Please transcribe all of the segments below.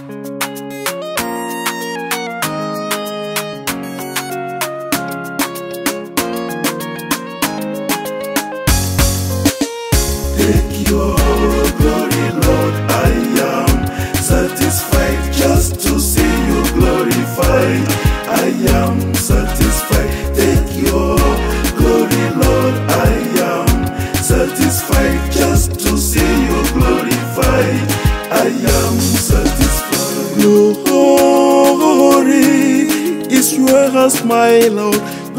Take your glory, Lord. I am satisfied just to see you glorified. I am satisfied. Take your glory, Lord. I am satisfied just to see you glorified. I am satisfied. Glory is yours, my Lord.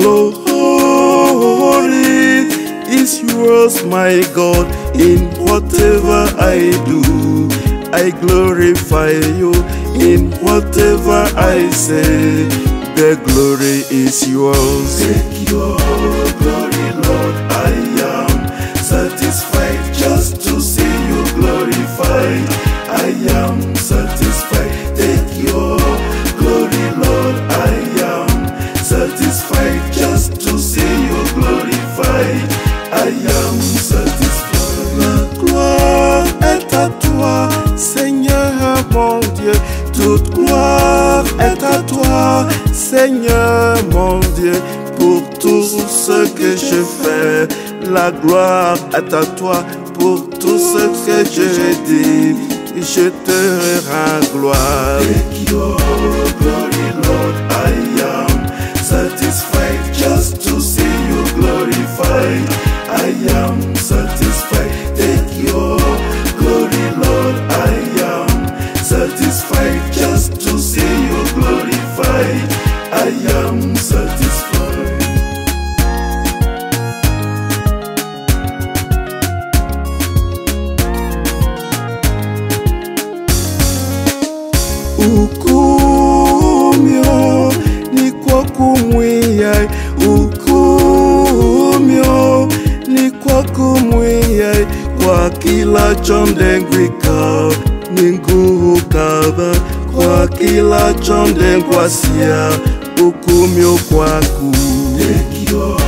Glory is yours, my God. In whatever I do, I glorify you. In whatever I say, the glory is yours. Take your glory, Lord. I am satisfied just to see you glorified. I am satisfied. Take your glory, Lord. I am satisfied just to see you glorified. I am satisfied. La gloire est à toi, Seigneur mon Dieu. Toute gloire est à toi, Seigneur mon Dieu. Pour tout ce que je fais, la gloire est à toi. Pour tout ce que je dis, je te rends gloire. Take your glory, Lord. I am satisfied just to see you glorified. I am satisfied. Take your glory, Lord. I am satisfied just to see you glorified. I am satisfied. Ukumyo ni kwa kumwiyai. Ukumyo ni kwa kumwiyai. Kwa kila chondengwika ningu kaba. Kwa kila chondengwasia ukumyo kwaku. Take your